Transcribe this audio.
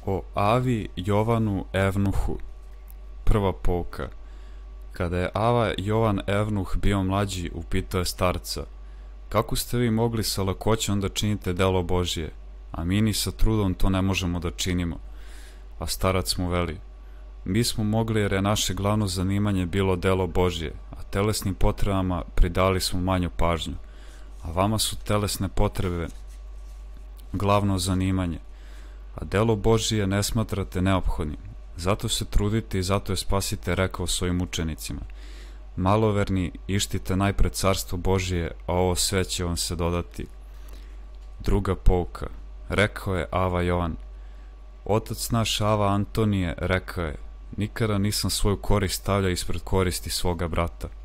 O Avi Jovanu Evnuhu. Prva pouka. Kada je Ava Jovan Evnuh bio mlađi, upitao je starca: kako ste vi mogli sa lakoćom da činite delo Božje, a mi ni sa trudom to ne možemo da činimo? A starac mu veli: mi smo mogli jer je naše glavno zanimanje bilo delo Božje, a telesnim potrebama pridali smo manju pažnju, a vama su telesne potrebe glavno zanimanje, a delo Božije ne smatrate neophodnim. Zato se trudite i zato je Spasitelj rekao svojim učenicima: maloverni, ištite najpred carstvo Božije, a ovo sve će vam se dodati. Druga pouka. Rekao je Ava Jovan. Otac naš Ava Antonije rekao je: nikada nisam svoju korist stavljao ispred koristi svoga brata.